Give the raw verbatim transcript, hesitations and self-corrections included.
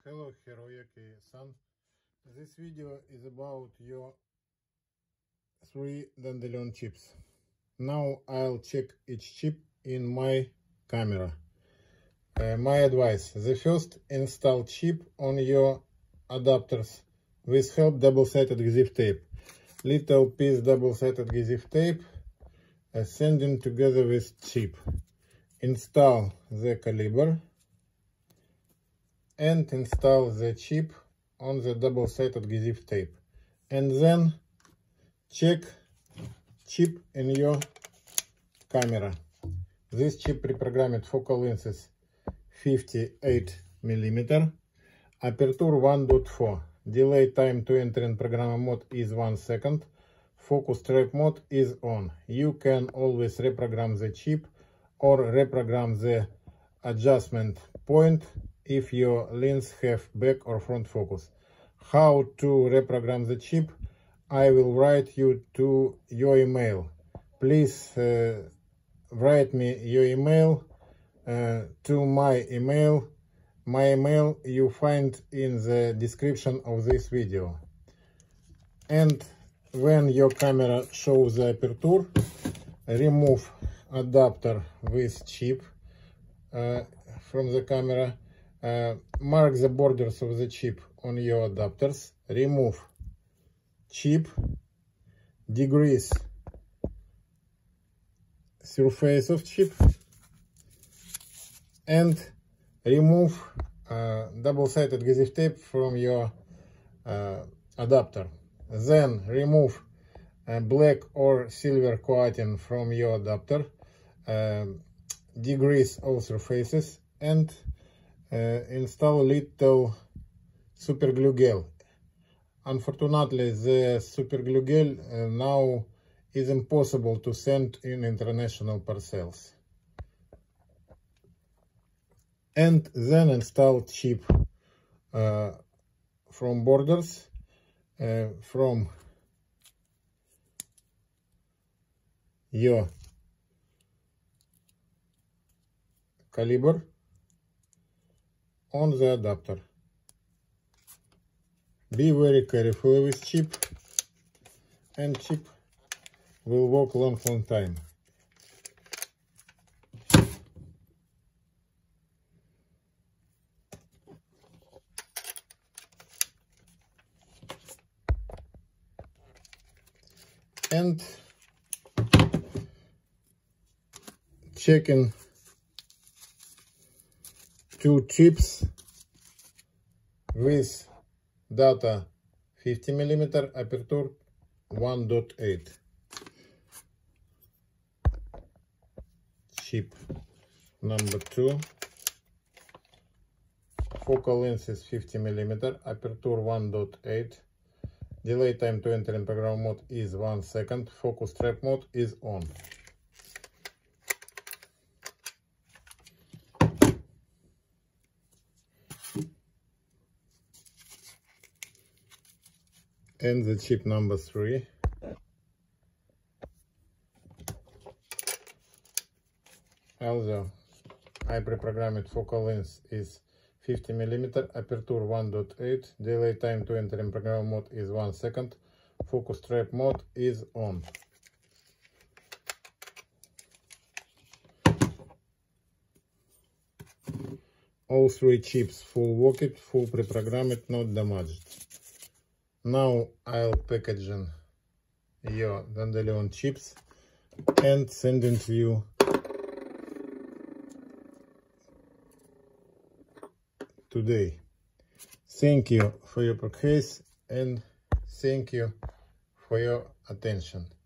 Hello Hiroyuki-san. This video is about your three Dandelion chips. Now I'll check each chip in my camera. Uh, my advice: the first install chip on your adapters with help double-sided adhesive tape. Little piece double-sided adhesive tape uh, sending together with chip. Install the caliber and install the chip on the double-sided adhesive tape, and then check chip in your camera. This chip pre-programmed focal length is fifty-eight millimeter, aperture one point four, delay time to enter in program mode is one second, focus trap mode is on. You can always reprogram the chip or reprogram the adjustment point if your lens have back or front focus. How to reprogram the chip, I will write you to your email. Please uh, write me your email uh, to my email. My email you find in the description of this video. And when your camera shows the aperture, remove adapter with chip uh, from the camera. Uh, mark the borders of the chip on your adapters, remove chip, degrease surface of chip, and remove uh, double-sided adhesive tape from your uh, adapter. Then remove uh, black or silver coating from your adapter, uh, degrease all surfaces, and Uh, install little super glue gel. Unfortunately, the super glue gel uh, now is impossible to send in international parcels. And then install chip uh, from borders, uh, from your caliber on the adapter. Be very careful with chip, and chip will work long long time. And checking two chips with data fifty millimeter, aperture one point eight. Chip number two, focal length is fifty millimeter, aperture one point eight, delay time to enter in program mode is one second, focus trap mode is on. And the chip number three, also I pre-programmed focal length is fifty millimeter, aperture one point eight, delay time to enter in program mode is one second, focus trap mode is on. All three chips full worked, full pre-programmed, not damaged. Now I'll packaging your Dandelion chips and sending to you today. Thank you for your purchase and thank you for your attention.